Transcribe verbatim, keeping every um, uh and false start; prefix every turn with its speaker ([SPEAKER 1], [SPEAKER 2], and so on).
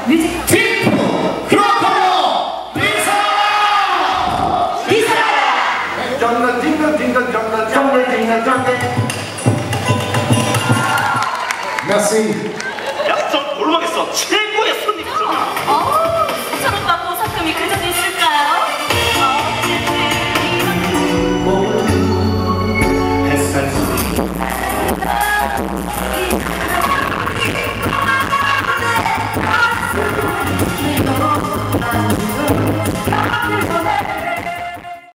[SPEAKER 1] 뮤지컬
[SPEAKER 2] 팀프 크로커로 리사!
[SPEAKER 1] 리사!
[SPEAKER 2] 정글 딩글 딩글 정글 정글 딩글 정글. merci.
[SPEAKER 3] 약속 모르겠어. 최고의 손님이죠.
[SPEAKER 1] 어, 저런 받고 상금이 그 정도 있을까요?
[SPEAKER 2] 햇살
[SPEAKER 1] 어,